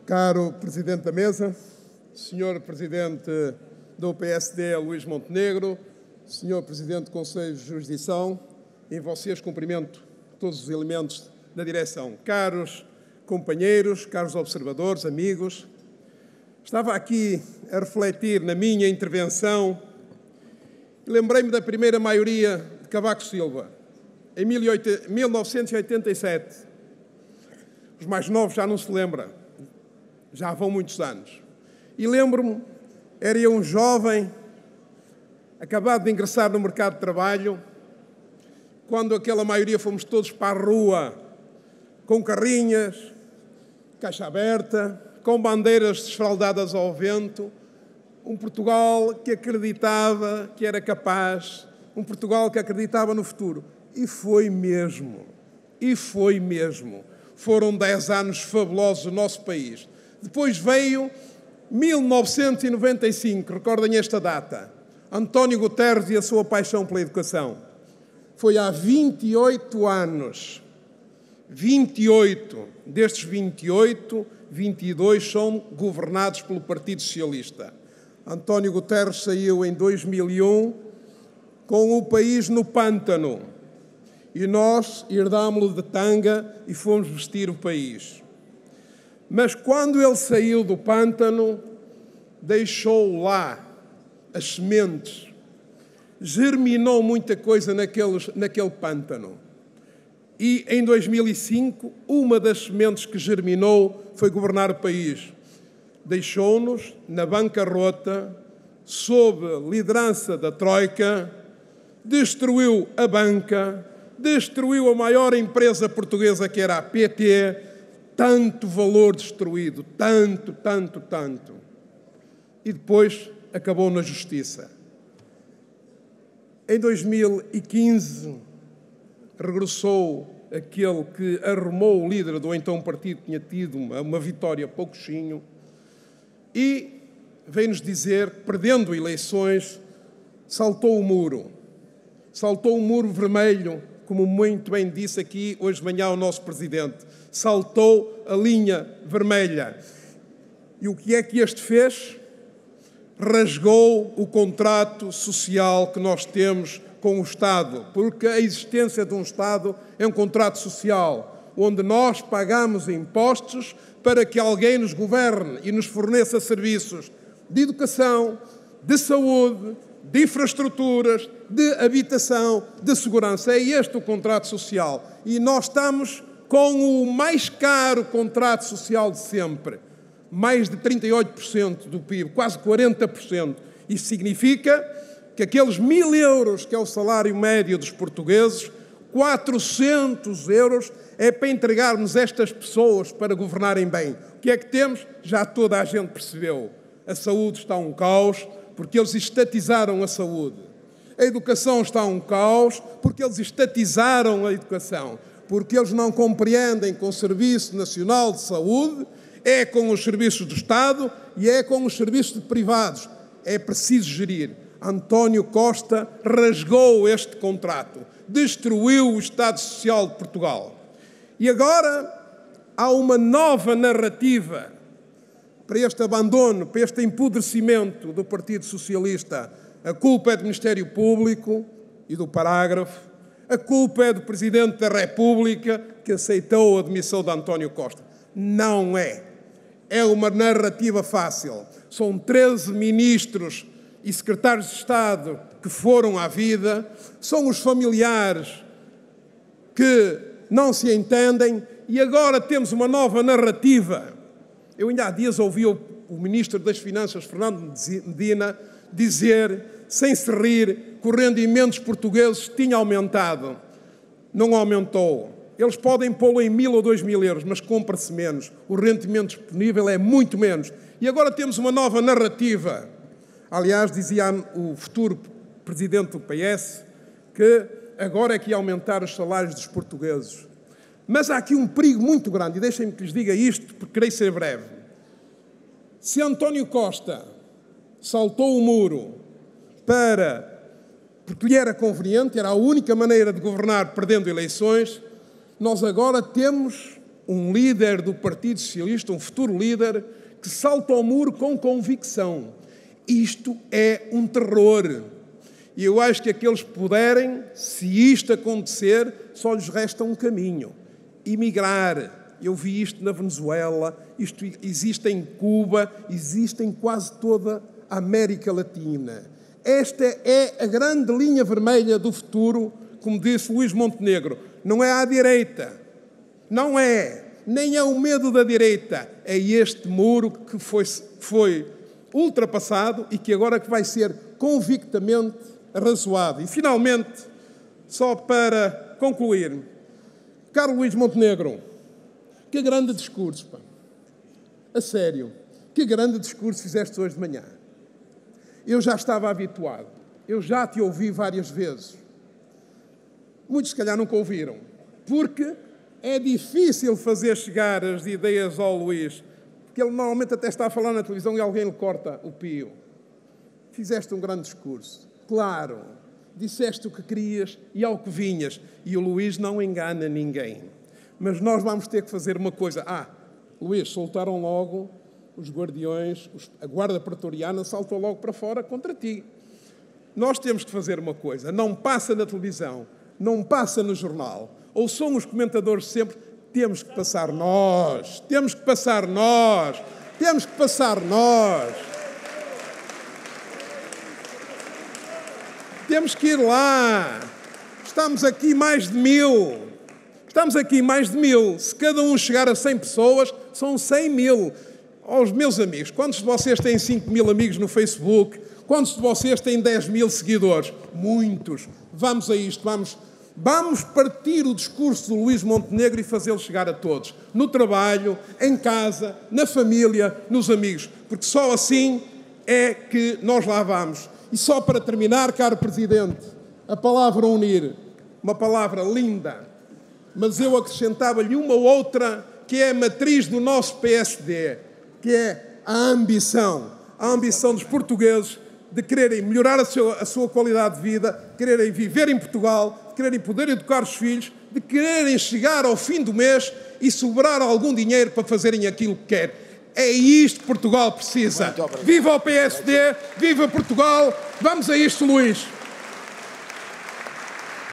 Caro Presidente da Mesa, Senhor Presidente do PSD, Luís Montenegro, Senhor Presidente do Conselho de Jurisdição, em vocês cumprimento todos os elementos da direção. Caros companheiros, caros observadores, amigos, estava aqui a refletir na minha intervenção e lembrei-me da primeira maioria de Cavaco Silva, em 1987. Os mais novos já não se lembram, já vão muitos anos. E lembro-me, era eu um jovem, acabado de ingressar no mercado de trabalho, quando aquela maioria fomos todos para a rua, com carrinhas, caixa aberta, com bandeiras desfraldadas ao vento, um Portugal que acreditava que era capaz, um Portugal que acreditava no futuro. E foi mesmo, Foram 10 anos fabulosos no nosso país. Depois veio 1995, recordem esta data, António Guterres e a sua paixão pela educação. Foi há 28 anos. 28. Destes 28, 22 são governados pelo Partido Socialista. António Guterres saiu em 2001 com o país no pântano. E nós herdámo-lo de tanga e fomos vestir o país. Mas quando ele saiu do pântano, deixou lá as sementes. Germinou muita coisa naquele pântano. E em 2005, uma das sementes que germinou foi governar o país. Deixou-nos na bancarrota, sob liderança da Troika, destruiu a banca, destruiu a maior empresa portuguesa que era a PT, tanto valor destruído, tanto. E depois acabou na justiça. Em 2015, regressou aquele que arrumou o líder do então partido, que tinha tido uma vitória pouquinho, e veio-nos dizer que, perdendo eleições, saltou o muro vermelho, como muito bem disse aqui hoje de manhã o nosso Presidente, saltou a linha vermelha. E o que é que este fez? Rasgou o contrato social que nós temos com o Estado, porque a existência de um Estado é um contrato social, onde nós pagamos impostos para que alguém nos governe e nos forneça serviços de educação, de saúde, de infraestruturas, de habitação, de segurança. É este o contrato social. E nós estamos com o mais caro contrato social de sempre. Mais de 38% do PIB, quase 40%. Isso significa que aqueles 1.000 euros, que é o salário médio dos portugueses, 400 euros é para entregarmos estas pessoas para governarem bem. O que é que temos? Já toda a gente percebeu. A saúde está um caos, porque eles estatizaram a saúde. A educação está um caos, porque eles estatizaram a educação. Porque eles não compreendem que o Serviço Nacional de Saúde é com os serviços do Estado e é com os serviços privados. É preciso gerir. António Costa rasgou este contrato, destruiu o Estado Social de Portugal. E agora há uma nova narrativa para este abandono, para este empodrecimento do Partido Socialista. A culpa é do Ministério Público e do parágrafo. A culpa é do Presidente da República, que aceitou a demissão de António Costa. Não é. É uma narrativa fácil. São 13 ministros e secretários de Estado que foram à vida. São os familiares que não se entendem. E agora temos uma nova narrativa. Eu ainda há dias ouvi o Ministro das Finanças, Fernando Medina, dizer, sem se rir, que o rendimento dos portugueses tinha aumentado. Não aumentou. Eles podem pô-lo em 1.000 ou 2.000 euros, mas compra-se menos. O rendimento disponível é muito menos. E agora temos uma nova narrativa. Aliás, dizia o futuro Presidente do PS que agora é que ia aumentar os salários dos portugueses. Mas há aqui um perigo muito grande, e deixem-me que lhes diga isto, porque querei ser breve. Se António Costa saltou o muro porque lhe era conveniente, era a única maneira de governar perdendo eleições, nós agora temos um líder do Partido Socialista, um futuro líder, que salta ao muro com convicção. Isto é um terror. E eu acho que aqueles que puderem, se isto acontecer, só lhes resta um caminho: emigrar. Eu vi isto na Venezuela, isto existe em Cuba, existe em quase toda a América Latina. Esta é a grande linha vermelha do futuro, como disse Luís Montenegro. Não é à direita, não é, nem é o medo da direita, é este muro que foi ultrapassado e que agora que vai ser convictamente arrazoado. E, finalmente, só para concluir, caro Luís Montenegro, que grande discurso, pá. A sério, que grande discurso fizeste hoje de manhã. Eu já estava habituado, eu já te ouvi várias vezes. Muitos, se calhar, nunca ouviram, porque é difícil fazer chegar as ideias ao Luís, porque ele normalmente até está a falar na televisão e alguém lhe corta o pio. Fizeste um grande discurso, claro, disseste o que querias e ao que vinhas, e o Luís não engana ninguém. Mas nós vamos ter que fazer uma coisa. Luís, soltaram logo os guardiões, a guarda pretoriana saltou logo para fora contra ti. Nós temos que fazer uma coisa, não passa na televisão, não passa no jornal, ou são os comentadores sempre, temos que passar nós, temos que passar nós, temos que passar nós. Temos que ir lá. Estamos aqui mais de 1000. Estamos aqui mais de 1000. Se cada um chegar a 100 pessoas, são 100.000. Aos meus amigos, quantos de vocês têm 5.000 amigos no Facebook? Quantos de vocês têm 10.000 seguidores? Muitos. Vamos a isto, vamos partir o discurso do Luís Montenegro e fazê-lo chegar a todos. No trabalho, em casa, na família, nos amigos. Porque só assim é que nós lá vamos. E só para terminar, caro Presidente, a palavra unir, uma palavra linda, mas eu acrescentava-lhe uma outra que é a matriz do nosso PSD, que é a ambição dos portugueses de quererem melhorar a sua qualidade de vida, de quererem viver em Portugal, de quererem poder educar os filhos, de quererem chegar ao fim do mês e sobrar algum dinheiro para fazerem aquilo que querem. É isto que Portugal precisa. Viva o PSD, viva Portugal, vamos a isto, Luís.